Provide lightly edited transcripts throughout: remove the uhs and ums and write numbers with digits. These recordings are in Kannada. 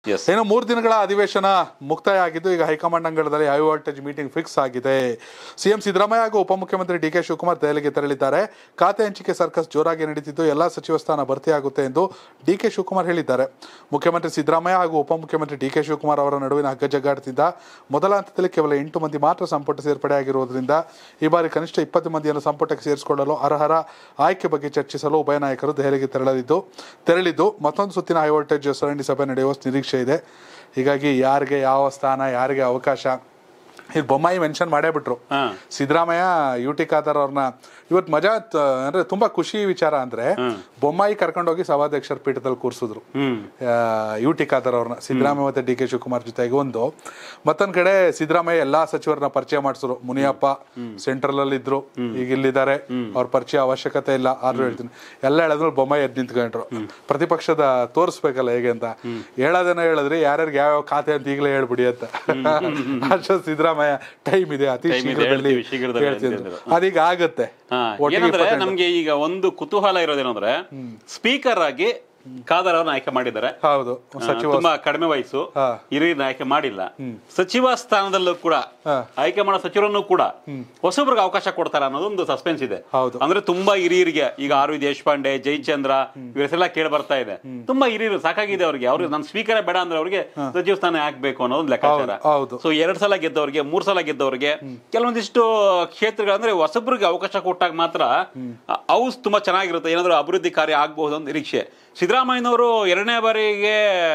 ಏನೋ 3 ದಿನಗಳ ಅಧಿವೇಶನ ಮುಕ್ತಾಯ ಆಗಿದ್ದು ಈಗ ಹೈಕಮಾಂಡ್ ಅಂಗಳದಲ್ಲಿ ಹೈ ವೋಲ್ಟೇಜ್ ಮೀಟಿಂಗ್ ಫಿಕ್ಸ್ ಆಗಿದೆ. ಸಿಎಂ ಸಿದ್ದರಾಮಯ್ಯ ಹಾಗೂ ಉಪಮುಖ್ಯಮಂತ್ರಿ ಡಿ ಕೆ ಶಿವಕುಮಾರ್ ದೆಹಲಿಗೆ ತೆರಳಿದ್ದಾರೆ. ಖಾತೆ ಹಂಚಿಕೆ ಸರ್ಕಸ್ ಜೋರಾಗಿ ನಡೆದಿದ್ದು ಎಲ್ಲಾ ಸಚಿವ ಸ್ಥಾನ ಭರ್ತಿಯಾಗುತ್ತೆ ಎಂದು ಡಿ ಕೆ ಶಿವಕುಮಾರ್ ಹೇಳಿದ್ದಾರೆ. ಮುಖ್ಯಮಂತ್ರಿ ಸಿದ್ದರಾಮಯ್ಯ ಹಾಗೂ ಉಪಮುಖ್ಯಮಂತ್ರಿ ಡಿ ಕೆ ಶಿವಕುಮಾರ್ ಅವರ ನಡುವಿನ ಹಗ್ಗಜಗ್ಗಾಟದಿಂದ ಮೊದಲ ಹಂತದಲ್ಲಿ ಕೇವಲ 8 ಮಂದಿ ಮಾತ್ರ ಸಂಪುಟ ಸೇರ್ಪಡೆಯಾಗಿರುವುದರಿಂದ ಈ ಬಾರಿ ಕನಿಷ್ಠ 20 ಮಂದಿಯನ್ನು ಸಂಪುಟಕ್ಕೆ ಸೇರಿಸಿಕೊಳ್ಳಲು ಅರ್ಹರ ಆಯ್ಕೆ ಬಗ್ಗೆ ಚರ್ಚಿಸಲು ಉಭಯ ನಾಯಕರು ದೆಹಲಿಗೆ ತೆರಳಿದ್ದು ಮತ್ತೊಂದು ಸುತ್ತಿನ ಹೈ ವೋಲ್ಟೇಜ್ ಸರಣಿ ಸಭೆ ನಡೆಯುವ ನಿರೀಕ್ಷೆ ಇದೆ. ಹೀಗಾಗಿ ಯಾರಿಗೆ ಯಾವ ಸ್ಥಾನ, ಯಾರಿಗೆ ಅವಕಾಶ, ಈಗ ಬೊಮ್ಮಾಯಿ ಮೆನ್ಷನ್ ಮಾಡೇ ಬಿಟ್ರು. ಸಿದ್ದರಾಮಯ್ಯ ಯುಟಿ ಖಾದರ್ ಅವ್ರನ್ನ ಇವತ್ತು ಮಜಾ ಅಂದ್ರೆ ತುಂಬಾ ಖುಷಿ ವಿಚಾರ ಅಂದ್ರೆ ಬೊಮ್ಮಾಯಿ ಕರ್ಕೊಂಡೋಗಿ ಸಭಾಧ್ಯಕ್ಷರ ಪೀಠದಲ್ಲಿ ಕೂರಿಸಿದ್ರು ಯುಟಿ ಖಾದರ್ ಅವ್ರನ್ನ, ಸಿದ್ದರಾಮಯ್ಯ ಮತ್ತೆ ಡಿ ಕೆ ಶಿವಕುಮಾರ್ ಜೊತೆಗೆ. ಮತ್ತೊಂದ್ ಕಡೆ ಸಿದ್ದರಾಮಯ್ಯ ಎಲ್ಲಾ ಸಚಿವರನ್ನ ಪರಿಚಯ ಮಾಡಿಸಿದ್ರು. ಮುನಿಯಪ್ಪ ಸೆಂಟ್ರಲ್ ಅಲ್ಲಿ ಇದ್ರು, ಈಗ ಇಲ್ಲಿದ್ದಾರೆ, ಅವ್ರ ಪರಿಚಯ ಅವಶ್ಯಕತೆ ಇಲ್ಲ ಆದ್ರೂ ಹೇಳ್ತೀನಿ. ಎಲ್ಲ ಹೇಳಿದ್ರು ಬೊಮ್ಮಾಯಿ ಎದ್ದು ನಿಂತ್ಕೊಂಡ್ರು. ಪ್ರತಿಪಕ್ಷದ ತೋರಿಸ್ಬೇಕಲ್ಲ ಹೇಗೆ ಅಂತ ಹೇಳೋದೇನೋ ಹೇಳಿದ್ರಿ, ಯಾರ್ಯಾರಿಗೆ ಯಾವ್ಯಾವ ಖಾತೆ ಅಂತ ಈಗಲೇ ಹೇಳ್ಬಿಡಿ ಅಂತ. ಅಷ್ಟೊಂದು ಸಿದ್ದರಾಮಯ್ಯ ಟೈಮ್ ಇದೆ, ಅತಿ ಶೀಘ್ರದಲ್ಲಿ ಅದೀಗ ಆಗುತ್ತೆ. ನಮ್ಗೆ ಈಗ ಒಂದು ಕುತೂಹಲ ಇರೋದೇನಂದ್ರೆ ಸ್ಪೀಕರ್ ಆಗಿ ಖಾದರ್ ಅವ್ರನ್ನ ಆಯ್ಕೆ ಮಾಡಿದ್ದಾರೆ. ಹೌದು, ತುಂಬಾ ಕಡಿಮೆ ವಯಸ್ಸು, ಹಿರಿಯರನ್ನ ಆಯ್ಕೆ ಮಾಡಿಲ್ಲ. ಸಚಿವ ಸ್ಥಾನದಲ್ಲೂ ಕೂಡ ಆಯ್ಕೆ ಮಾಡೋ ಸಚಿವರನ್ನು ಕೂಡ ಹೊಸಬ್ರಿಗೆ ಅವಕಾಶ ಕೊಡ್ತಾರ ಅನ್ನೋದೊಂದು ಸಸ್ಪೆನ್ಸ್ ಇದೆ. ಅಂದ್ರೆ ತುಂಬಾ ಹಿರಿಯರಿಗೆ ಈಗ ಆರ್ ವಿ ದೇಶಪಾಂಡೆ, ಜಯಚಂದ್ರ ಇವರೆಲ್ಲ ಕೇಳಿ ಬರ್ತಾ ಇದೆ. ತುಂಬಾ ಹಿರಿಯರು ಸಾಕಾಗಿದೆ ಅವ್ರಿಗೆ. ನಾನು ಸ್ಪೀಕರೇ ಬೇಡ ಅಂದ್ರೆ ಅವ್ರಿಗೆ ಸಚಿವ ಸ್ಥಾನ ಹಾಕ್ಬೇಕು ಅನ್ನೋದು ಲೆಕ್ಕಾಚಾರ. ಸೊ 2 ಸಲ ಗೆದ್ದವ್ರಿಗೆ, 3 ಸಲ ಗೆದ್ದವ್ರಿಗೆ ಕೆಲವೊಂದಿಷ್ಟು ಕ್ಷೇತ್ರಗಳಂದ್ರೆ ಹೊಸಬ್ರಿಗೆ ಅವಕಾಶ ಕೊಟ್ಟಾಗ ಮಾತ್ರ ಅವು ತುಂಬಾ ಚೆನ್ನಾಗಿರುತ್ತೆ, ಏನಾದ್ರು ಅಭಿವೃದ್ಧಿ ಕಾರ್ಯ ಆಗ್ಬಹುದು ಅಂತ ನಿರೀಕ್ಷೆ. ಸಿದ್ದರಾಮಯ್ಯನವರು 2ನೇ ಬಾರಿಗೆ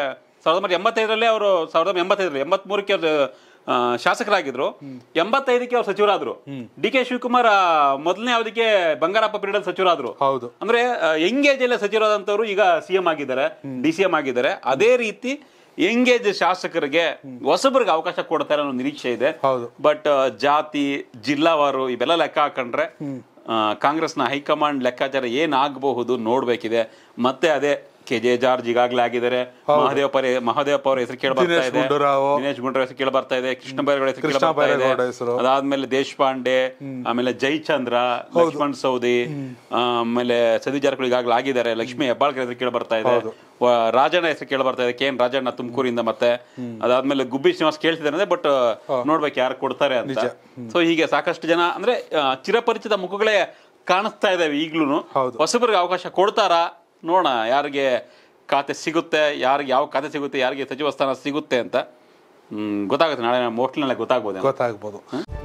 1985 ಅವರು 83ಕ್ಕೆ ಶಾಸಕರಾಗಿದ್ರು, 85ಕ್ಕೆ ಅವ್ರು ಸಚಿವರಾದ್ರು. ಡಿ ಕೆ ಶಿವಕುಮಾರ್ ಮೊದಲನೇ ಅವಧಿಗೆ ಬಂಗಾರಪ್ಪ ಪೀರಿಯಡ್ ಸಚಿವರಾದ್ರು. ಅಂದ್ರೆ ಎಂಗೇಜ್ ಎಲ್ಲ ಸಚಿವರಾದಂತವ್ರು ಈಗ ಸಿಎಂ ಆಗಿದ್ದಾರೆ, DCM ಆಗಿದ್ದಾರೆ. ಅದೇ ರೀತಿ ಎಂಗೇಜ್ ಶಾಸಕರಿಗೆ ಹೊಸಬರಿಗೆ ಅವಕಾಶ ಕೊಡ್ತಾರೆ ಅನ್ನೋ ನಿರೀಕ್ಷೆ ಇದೆ. ಬಟ್ ಜಾತಿ, ಜಿಲ್ಲಾವಾರು ಇವೆಲ್ಲ ಲೆಕ್ಕ ಹಾಕೊಂಡ್ರೆ ಕಾಂಗ್ರೆಸ್ನ ಹೈಕಮಾಂಡ್ ಲೆಕ್ಕಾಚಾರ ಏನಾಗಬಹುದು ನೋಡ್ಬೇಕಿದೆ. ಮತ್ತೆ ಅದೇ KJ ಜಾರ್ಜ್ ಈಗಾಗಲೇ ಆಗಿದ್ದಾರೆ, ಮಹದೇವಪ್ಪ ಅವರ ಹೆಸರು ಕೇಳಿ ಬರ್ತಾ ಇದೆ, ದಿನೇಶ್ ಗುಂಡೂರಾವ್ ಹೆಸರು ಕೇಳಿ ಬರ್ತಾ ಇದೆ, ಕೃಷ್ಣ ಬೈರೇಗೌಡ ಹೆಸರು ಕೇಳಿ ಬರ್ತಾ ಇದೆ. ಅದಾದ್ಮೇಲೆ ದೇಶಪಾಂಡೆ, ಆಮೇಲೆ ಜಯಚಂದ್ರ, ಲಕ್ಷ್ಮಣ್ ಸವದಿ, ಆಮೇಲೆ ಸತೀಶ್ ಜಾರಕಿಹೊಳಿ ಈಗಾಗಲೇ ಆಗಿದ್ದಾರೆ, ಲಕ್ಷ್ಮೀ ಹೆಬ್ಬಾಳ್ಕರ್ ಹೆಸರು ಕೇಳಿ ಬರ್ತಾ ಇದೆ, ರಾಜಣ್ಣ ಹೆಸರು ಕೇಳಿ ಬರ್ತಾ ಇದೆ, KN ರಾಜಣ್ಣ ತುಮಕೂರಿಂದ. ಮತ್ತೆ ಅದಾದ್ಮೇಲೆ ಗುಬ್ಬಿ ಶ್ರೀನಿವಾಸ್ ಕೇಳ್ತಿದ್ದಾರೆ, ಬಟ್ ನೋಡ್ಬೇಕು ಯಾರು ಕೊಡ್ತಾರೆ ಅಂತ. ಸೊ ಹೀಗೆ ಸಾಕಷ್ಟು ಜನ ಅಂದ್ರೆ ಚಿರಪರಿಚಿತ ಮುಖಗಳೇ ಕಾಣಿಸ್ತಾ ಇದಾವೆ ಈಗ್ಲೂ. ಹೊಸಬರಿಗೆ ಅವಕಾಶ ಕೊಡ್ತಾರಾ ನೋಡೋಣ, ಯಾರಿಗೆ ಖಾತೆ ಸಿಗುತ್ತೆ, ಯಾರಿಗೆ ಯಾವ ಖಾತೆ ಸಿಗುತ್ತೆ, ಯಾರಿಗೆ ಸಚಿವ ಸ್ಥಾನ ಸಿಗುತ್ತೆ ಅಂತ ಗೊತ್ತಾಗುತ್ತೆ. ನಾಳೆ ಮೋಸ್ಟ್ಲಿ ನಾಳೆ ಗೊತ್ತಾಗ್ಬೋದು.